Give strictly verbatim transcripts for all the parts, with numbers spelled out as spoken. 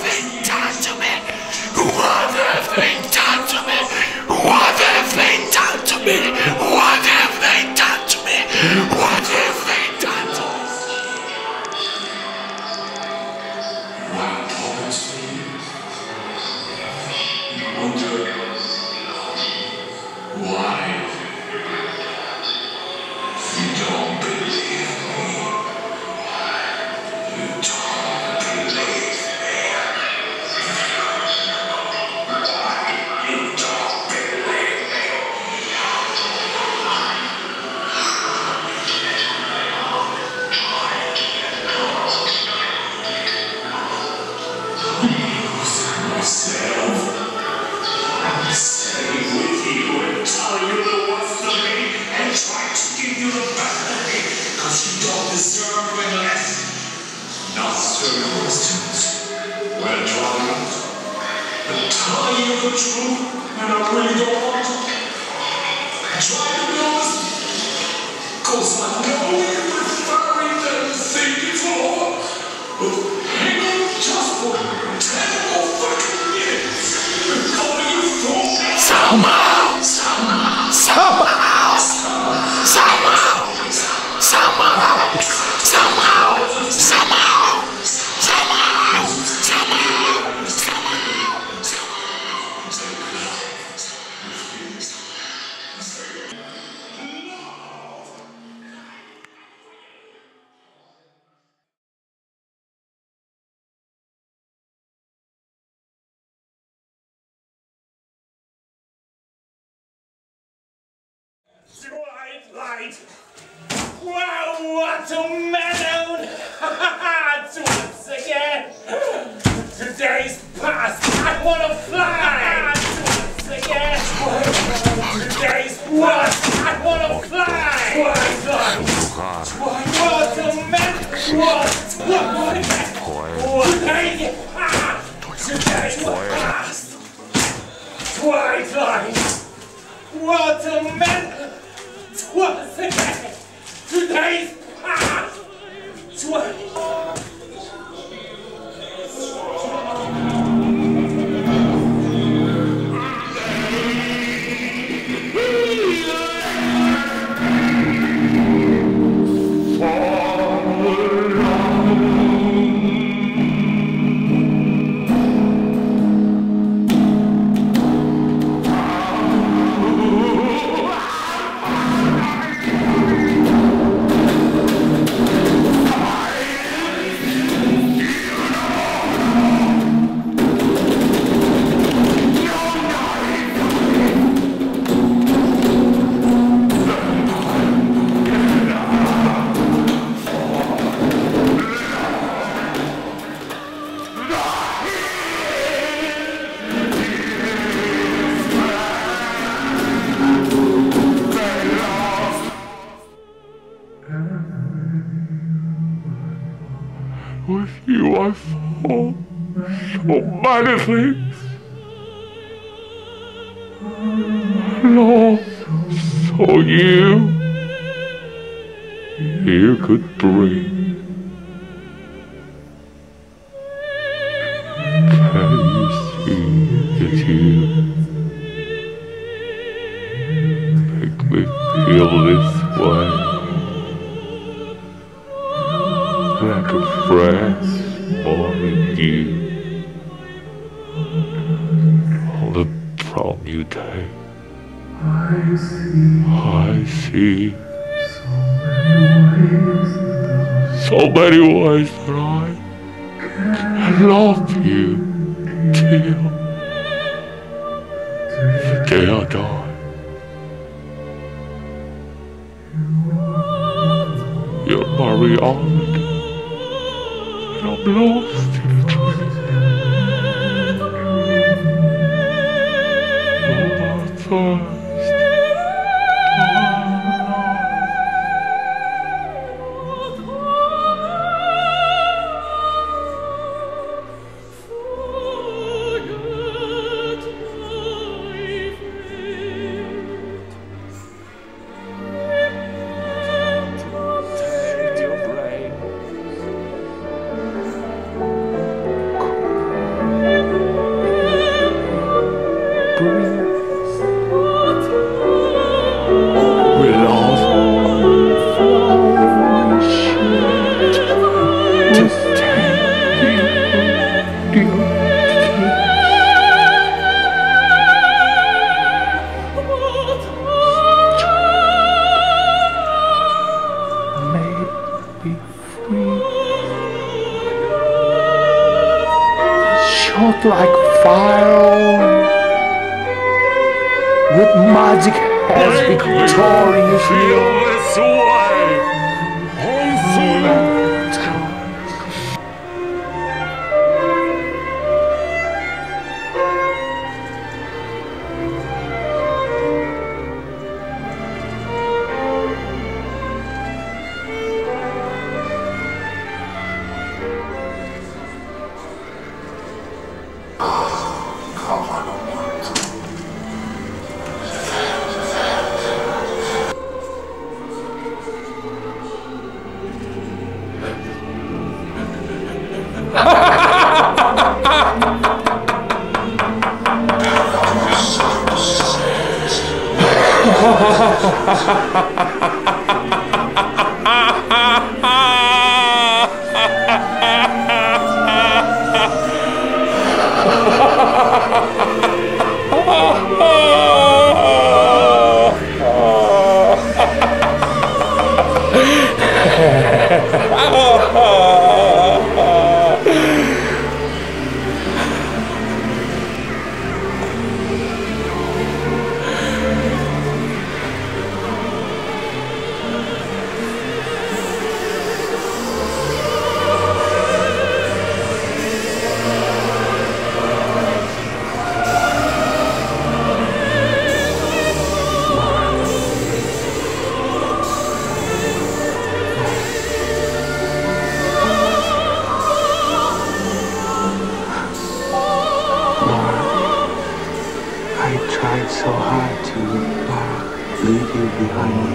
they done to me? What have they done to me? What have they done to me? What have they done to me? What have they done to me? While poets for you, you wonder why you don't believe me. You don't believe me. You don't believe me. Myself, I'm staying with you and tell you the worst of me and try to give you the best of me because you don't deserve it less. Not certain questions. Well, try it. But tell you the truth and I really don't want to. Try to be honest because I know you prefer it than think it's over. But hang on just for ten more fucking minutes. Somehow, somehow, somehow, somehow, somehow, somehow, somehow, somehow, Twilight! Wow, what a melon! Once again! Today's past, I wanna fly! Once again! Today's past, I wanna fly! Twilight! What a melon! What? What? Today's past! Today's past! Twilight! What a melon! Once again, today's past. Twice. with you I fall so many things. Love, so you, you could bring. Can you see that you make me feel this way? Like a fresh morning dew on the brand new day. I see so many ways that I can love you till the day I die. You're my reality. I'm lost in a dream. All my thirst. shot like fire. That magic has victoriously. this way. So hard to leave you behind me.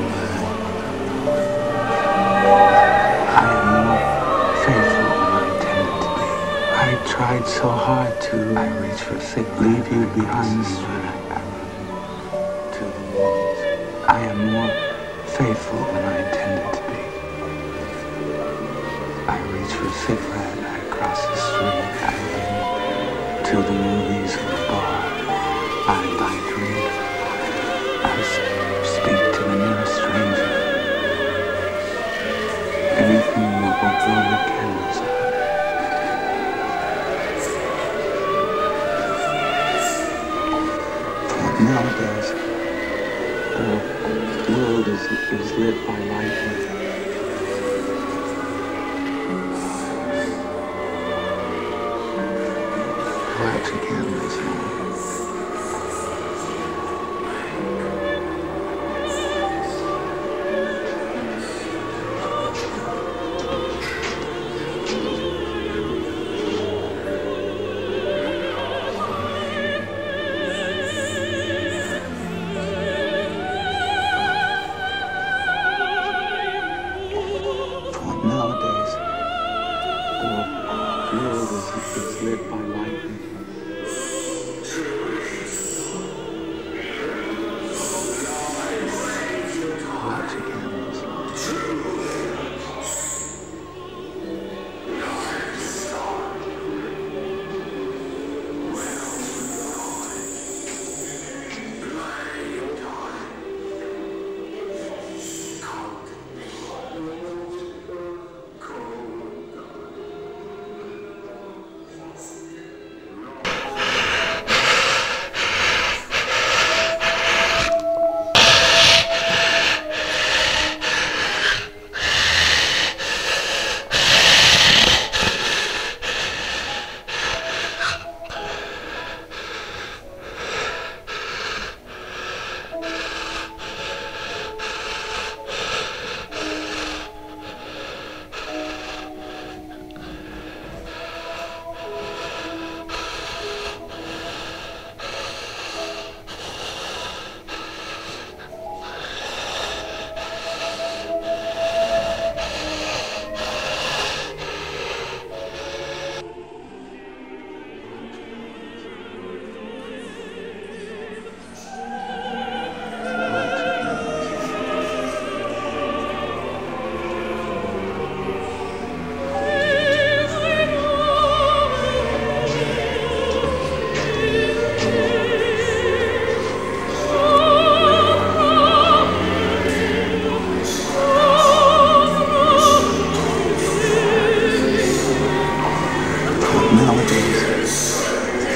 I am more faithful than I intended to be. I tried so hard to I reach for sick, leave you behind me. To the movies. I am more faithful than I intended to be. I reach for a cigarette, I cross the street, I run to the movies or the bar. I buy drink. I speak to the nearest stranger. Anything that will blow the candles out. Nowadays, the world is, is lit by lightning. Lights and candles.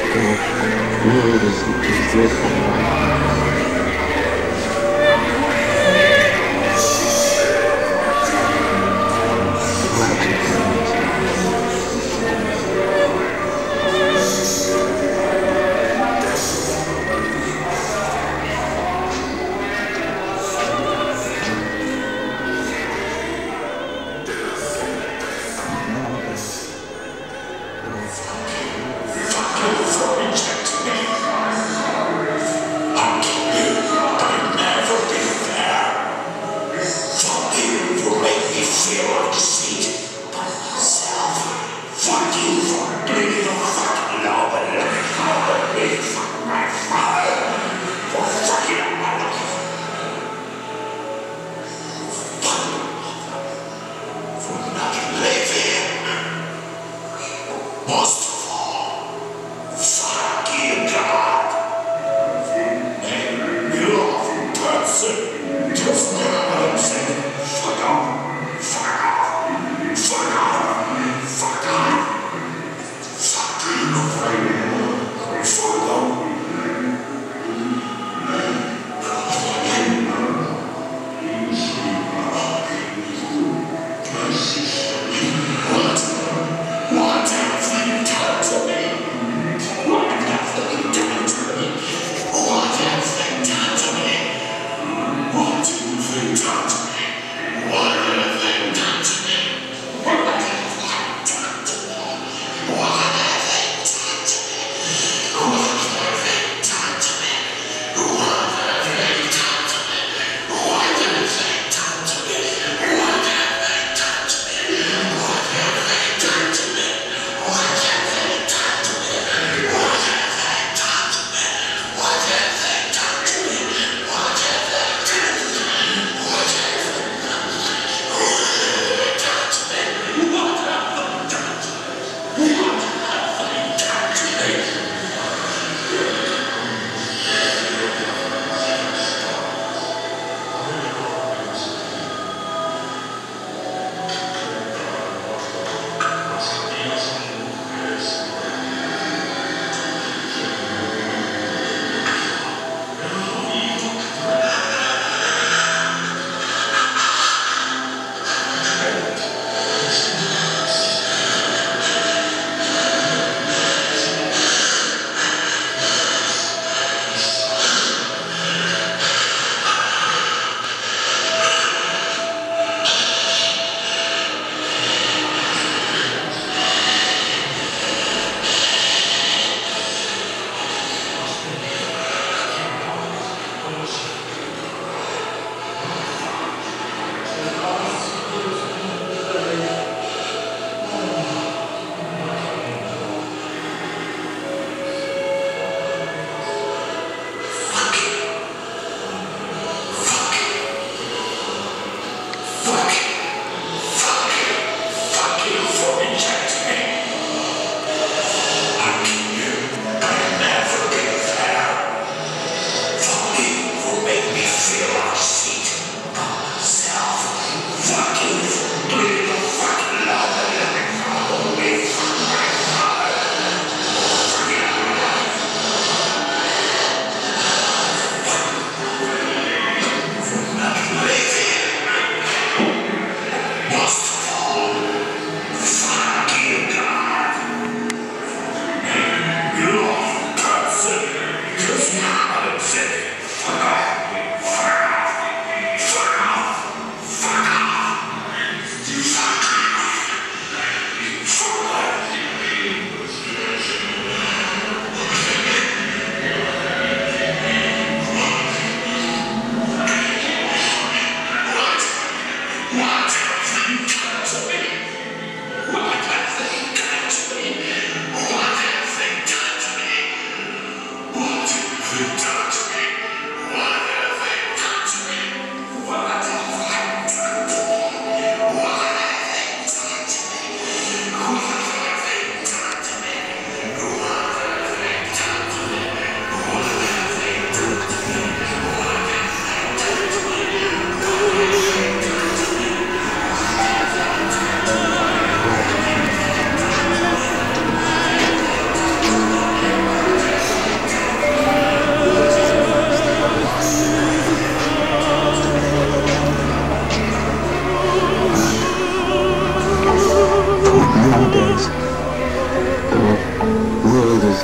Most of all, fuck you.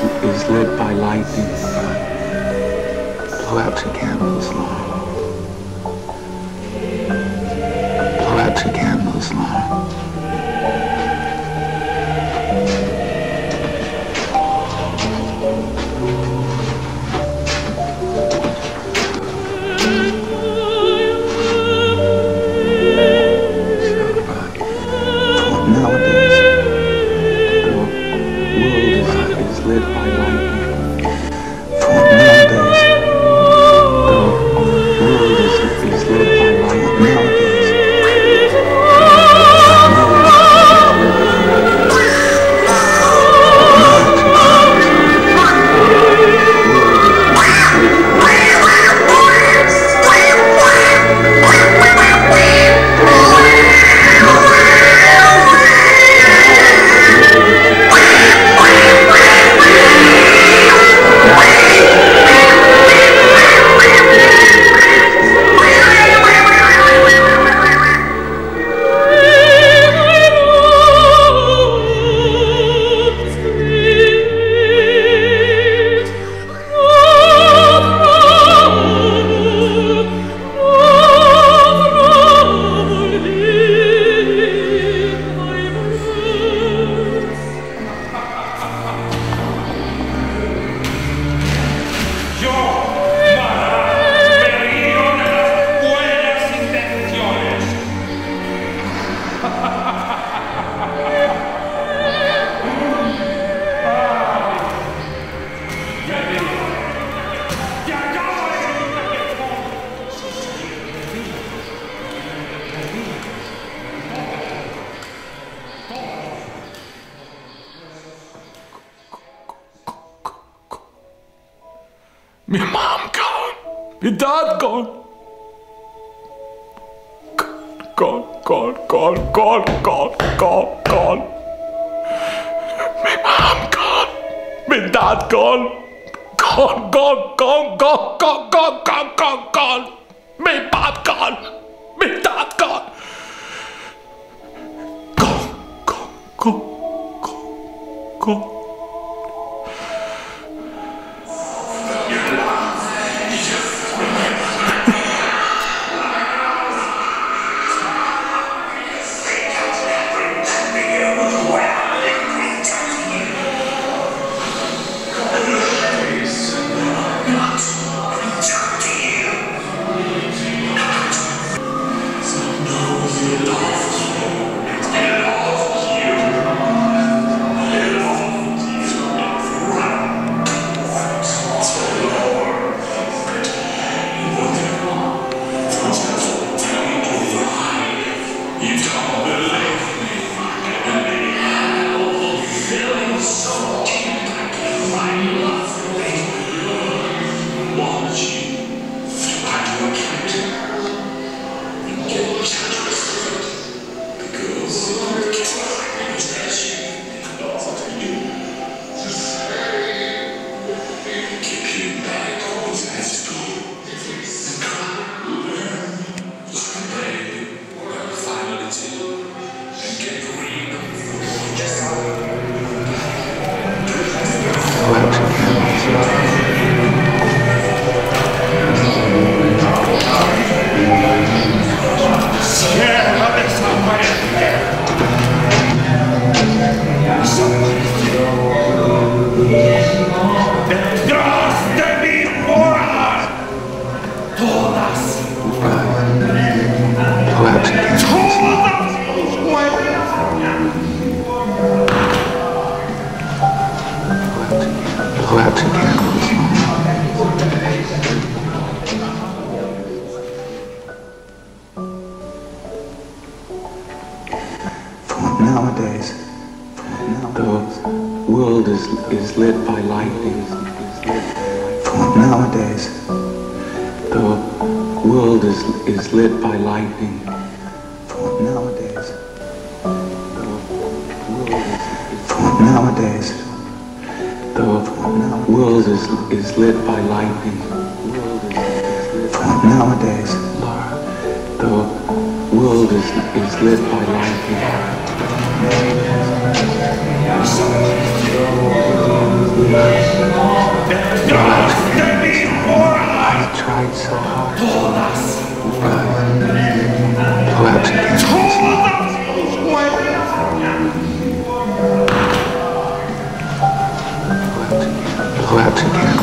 is lit by lightning. Blow out your candles, Lord. Blow out your candles, Lord. Min mom gone. Min dad gone. Gone, gone, gone, gone, gone, gone, gone. Min mom gone. Min dad gone. Gone, gone, gone, gone, gone, gone, gone, gone, gone. Min mom gone. Min dad gone. Gone, gone, gone, gone, gone. Lightning. I tried so hard. Perhaps again. Perhaps again.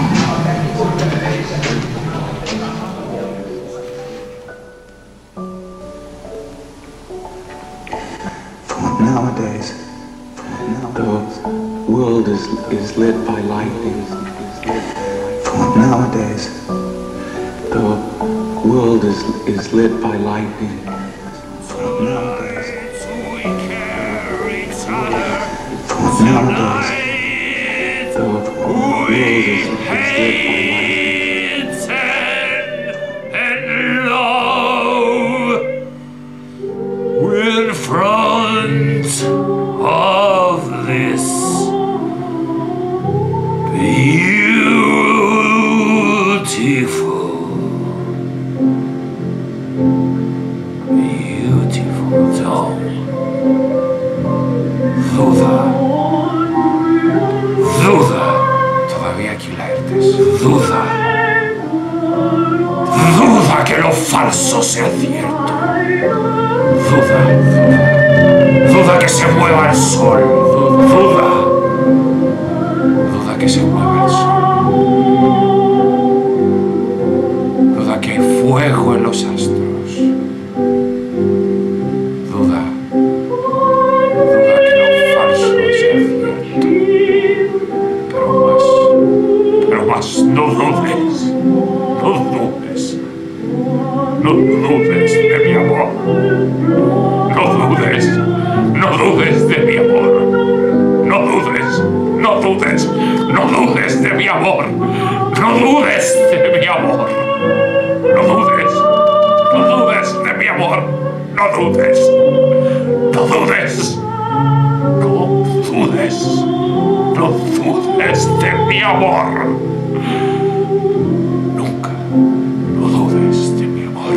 Nowadays, the world is is lit by lightning. Nowadays, the world is is lit by lightning. Nowadays, nowadays, the world is, is lit by lightning. And love in front of this beautiful, beautiful dome. Duda, duda, todavía aquí laertes, duda, duda que lo falso sea cierto, duda, duda, duda que se mueva el sol, duda, duda que se mueva el sol, duda que hay fuego en los astros, duda, duda que lo falso sea cierto, pero más, pero más no dudes, no dudes, no dudes de mi amor, no dudes, no dudes de mi amor, no dudes, no dudes, no dudes de mi amor, no dudes de mi amor, no dudes, no dudes de mi amor, no dudes, no dudes, no dudes, no dudes de mi amor, nunca, no dudes de mi amor.